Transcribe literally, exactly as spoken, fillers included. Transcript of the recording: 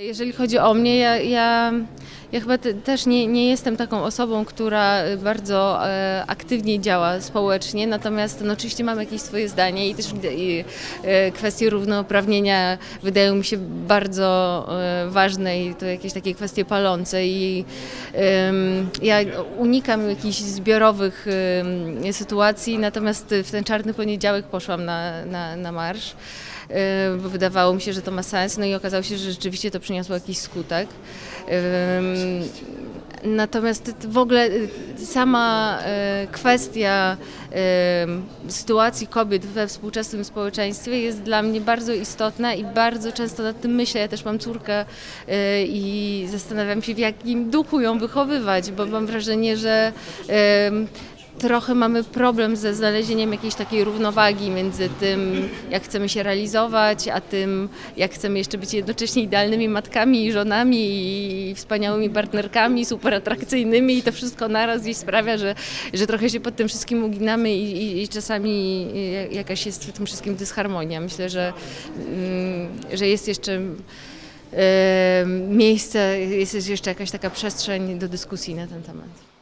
Jeżeli chodzi o mnie, ja, ja, ja chyba te, też nie, nie jestem taką osobą, która bardzo e, aktywnie działa społecznie, natomiast no, oczywiście mam jakieś swoje zdanie i też i, e, kwestie równouprawnienia wydają mi się bardzo e, ważne i to jakieś takie kwestie palące i e, ja unikam jakichś zbiorowych e, sytuacji, natomiast w ten czarny poniedziałek poszłam na, na, na marsz, bo wydawało mi się, że to ma sens, no i okazało się, że rzeczywiście to przyniosło jakiś skutek. Natomiast w ogóle sama kwestia sytuacji kobiet we współczesnym społeczeństwie jest dla mnie bardzo istotna i bardzo często nad tym myślę. Ja też mam córkę i zastanawiam się, w jakim duchu ją wychowywać, bo mam wrażenie, że trochę mamy problem ze znalezieniem jakiejś takiej równowagi między tym, jak chcemy się realizować, a tym, jak chcemy jeszcze być jednocześnie idealnymi matkami i żonami i wspaniałymi partnerkami, super atrakcyjnymi i to wszystko naraz gdzieś sprawia, że, że trochę się pod tym wszystkim uginamy i, i, i czasami jakaś jest w tym wszystkim dysharmonia. Myślę, że, że jest jeszcze miejsce, jest jeszcze jakaś taka przestrzeń do dyskusji na ten temat.